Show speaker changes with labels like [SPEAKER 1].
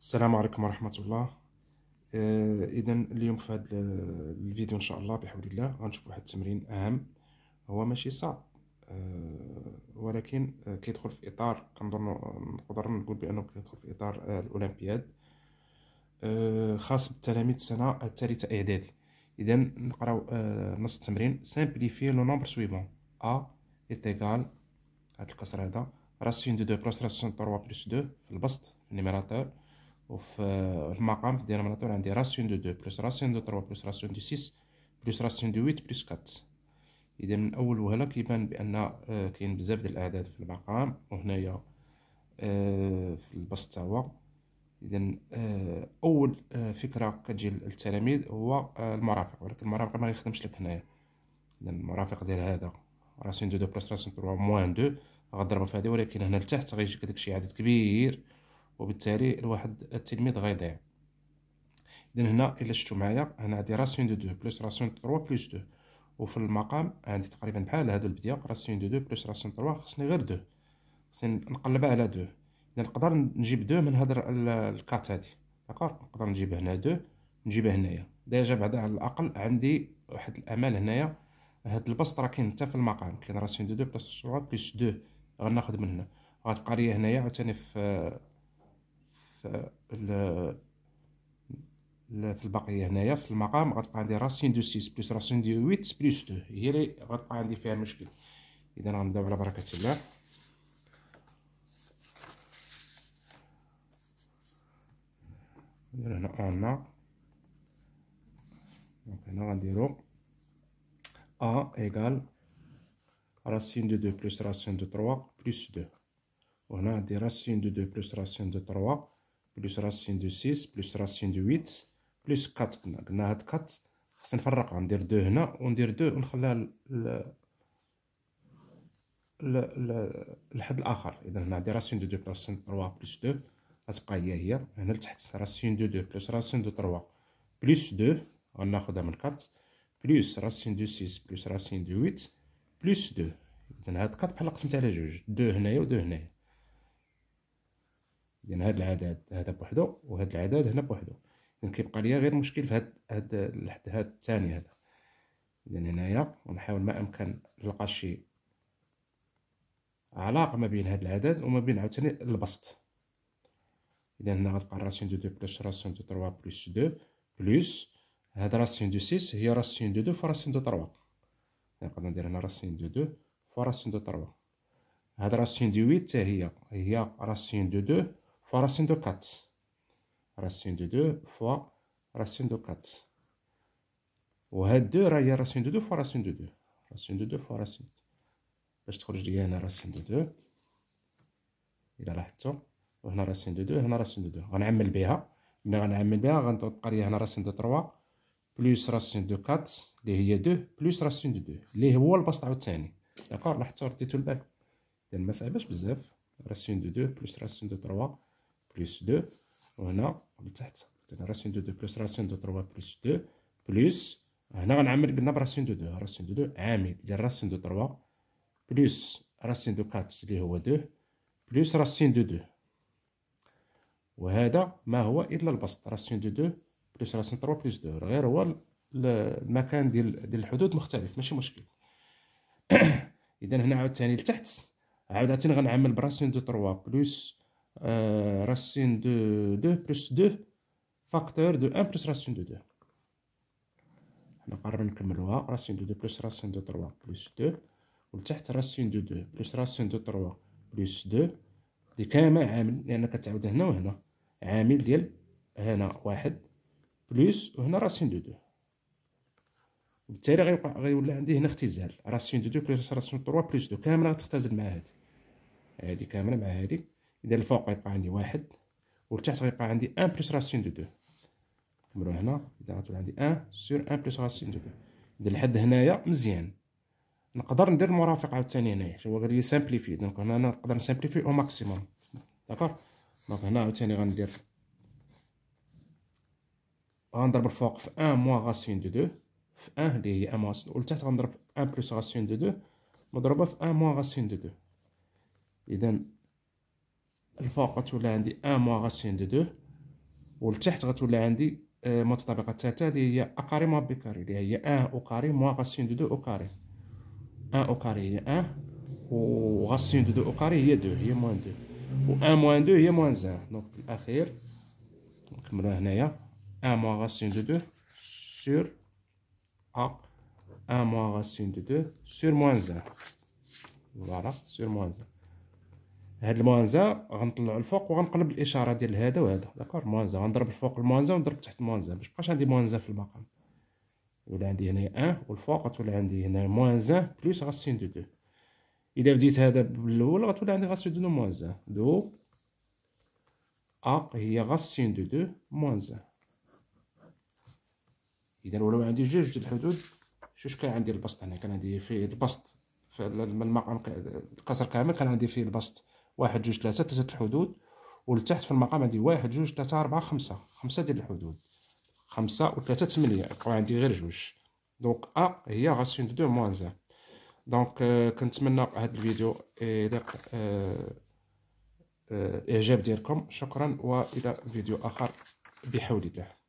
[SPEAKER 1] السلام عليكم ورحمة الله. إذا اليوم في هذا الفيديو إن شاء الله بحول الله غنشوف واحد التمرين أهم. هو ماشي صعب، ولكن كيدخل في إطار نقدر نقول بأنه كيدخل في إطار الأولمبياد، خاص بالتلاميذ السنة الثالثة إعدادي. إذا نقراو نص التمرين: simplifier le nombre suivant: A est égal، هاد الكسر هذا، راسيون دو 2 بلس راسيون 3 بلس 2 في البسط في النيميراتور، وفي المقام في الديناميناتور عندي راسيون دو 2 بلس راسيون دو 3 بلس راسيون دو 6 بلس راسيون دو 8 بلس 4. اذا من اول وهله كيبان بان كاين بزاف ديال الاعداد في المقام وهنايا في البسط تا هو. اذا اول فكره كتجي للتلاميذ هو المرافق، ولكن المرافق ما يخدمش لك هنايا. اذا المرافق ديال هذا راسيون دو 2 بلس راسيون 3 موان 2 غضربها في هذه، ولكن هنا لتحت غيجيك داكشي عدد كبير، وبالتالي الواحد التلميذ غيضيع. اذا هنا الا شفتوا معايا هنا عندي راسيون دو 2 بلس راسيون 3 بلس 2، وفي المقام عندي تقريبا بحال هادو البديه راسيون دو 2 بلس راسيون 3، خصني غير 2، خصني نقلبها على 2. اذا نقدر نجيب 2 من هاد الكات هادي، داكوغ، نقدر نجيب هنا 2 نجيبها هنايا ديجا. بعدا على الاقل عندي واحد الامل هنايا. هاد البسط راه كاين حتى في المقام، كاين راسيون دو 2 بلس 3 بلس 2، غناخد من هنا. غتبقى لي هنايا عاوتاني في البقيه هنايا في المقام غتبقى عندي راسين دو 6 بلس راسين دو 8 بلس 2، هي اللي غتبقى عندي فيها المشكل. اذا غنبداو على بركه الله. هنا عندنا هنا غنديرو ا ايكال راسين دو 2 بلس راسين دو 3 بلس 2، وهنا عندي راسين دو 2 بلس راسين دو 3 بلس راسين دو 6 بلس راسين دو 8 بلس 4. قلنا هاد 4 خصني نفرقها، ندير 2 هنا وندير 2 ونخليها الحد الاخر. اذا هنا عندي راسين دو 2 بلس راسين 3 بلس 2 غتبقى هي هنا لتحت راسين دو 2 بلس راسين دو 3 بلس 2 غناخدها من 4 بلس راسين دو 6 بلس راسين دو 8 بلس 2. اذا هاد 4 بحال قسمت على جوج، 2 هنايا و 2 هنايا. اذا هاد العدد هذا بوحدو وهاد العدد هنا بوحدو. اذا كيبقى ليا غير مشكل في هاد الثاني هذا. اذا هنايا ونحاول ما امكن نلقى شي علاقه ما بين هاد العدد وما بين عاوتاني البسط. اذا هنا غتبقى راسيون دو 2 بلس راسيون دو 3 بلس 2 بلس هاد راسيون دو 6 هي راسيون دو 2 فراسيون دو 3. نقدر ندير هنا راسيون دو 2 فراسيون دو 3. هاد راسيون دو 8 حتى هي راسيون دو 2 فراسيون دو 4. راسيون دو 2 فوا راسيون دو 4، وهاد 2 راه هي راسيون دو 2 فوا راسيون دو 2، راسيون دو 2 فوا راسيون باش تخرج لي هنا راسيون دو 2 الى لاحظتو، وهنا راسيون دو 2 هنا راسيون دو 2. غنعمل بها، ملي غنعمل بها غتبقى لي هنا راسيون دو 3 بلس راسيون دو 4 اللي هي 2 بلس راسيون دو 2 اللي هو البسط عاوتاني. داكوغ، لاحظتو رديتو البال. اذا ما صعيباش بزاف، راسيون دو 2 بلس راسيون دو 3 بلس 2، وهنا لتحت راسيون دو 2 بلس راسيون دو 3 بلس 2 بلس هنا غنعمل قلنا براسيون دو 2، راسيون دو 2 عامل ديال راسيون دو 3 بلس راسيون دو 4 اللي هو 2 بلس راسيون دو 2، وهذا ما هو الا البسط راسيون دو 2 بلس راسيون 3 بلس 2، غير هو المكان ديال الحدود مختلف، ماشي مشكل. اذا هنا عاوتاني لتحت عاوتاني غنعمل براسيون دو 3 بلس راسيون دو 2 بلس 2 فاكتور دو 1 بلس راسيون دو 2. حنا قررنا نكملوها راسيون دو 2 بلس راسيون دو 3 بلس 2، ولتحت راسيون دو 2 بلس راسيون دو 3 بلس 2 دي كامل عامل، لان كتعاود هنا وهنا عامل ديال هنا واحد بلس وهنا راسيون دو 2، وبالتالي غيولي عندي هنا اختزال راسيون دو 2 بلس راسيون 3 بلس 2 كامله غتختزل مع هادي كامله مع هادي. اذا الفوق غيبقى عندي واحد والتحت غيبقى عندي 1 بلس راسيون دو 2. نكملو هنا، اذا غتولي عندي 1 سور 1 بلس راسيون دو 2. اذا لحد هنايا مزيان. نقدر ندير المرافق عاوتاني هنايا، هو غير سامبليفي. دونك هنا نقدر نسامبليفي او ماكسيموم، داكوغ. دونك هنا عاوتاني غنضرب الفوق في 1 موان راسيون دو 2 في 1 اللي هي 1 موان، والتحت غنضرب 1 بلس راسيون دو 2 مضروبه في 1 موان راسيون دو 2. اذا الفوق غتولي عندي 1 موان راسيون دو 2 ولتحت غتولي عندي متطابقه الثالثه اللي هي ا كاري موان بي كاري، اللي هي 1 او كاري موان غاسين دو 2 او كاري. 1 او كاري هي 1 و غاسين دو 2 او كاري هي 2، هي موان 2، و 1 موان 2 هي موان 1. دونك في الاخير نكملوها هنايا 1 موان غاسين دو 2 سور ا 1 موان غاسين دو 2 سور موان 1. فوالا سور موان 1. هاد الموان 1 غنطلعو الفوق وغنقلب الاشاره ديال هذا وهذا. داكور موان 1 غنضرب الفوق الموان 1 ونضرب تحت موان 1 باش مبقاش عندي موان 1 في المقام. ولا عندي هنايا 1 والفوق غتولي عندي هنا موان 1 بلس غاسين دو 2. الا بديت هذا بالاول غتولي عندي غاسين دو 2 موان 1 دو ا هي غاسين دو 2 موان 1. اذا ولاو عندي جوج ديال الحدود. شوف كان عندي البسط هنا، كان عندي فيه البسط في المقام القصر كامل كان عندي فيه البسط 1 2 3 3 الحدود، ولتحت في المقام عندي 1 2 3 4 5 ديال الحدود، 5 و 3 8 يبقاو عندي غير جوج. دونك ا هي غاسين دو 2 موان 1. دونك كنتمنى هذا الفيديو يليق الاعجاب ديالكم. شكرا والى فيديو اخر بحول الله.